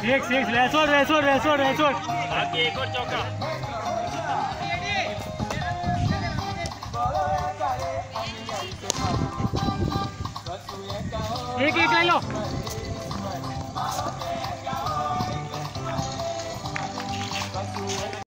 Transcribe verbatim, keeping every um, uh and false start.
Six six Resor Resor Resor Resor बाकी एक और चौका। एक एक ले लो।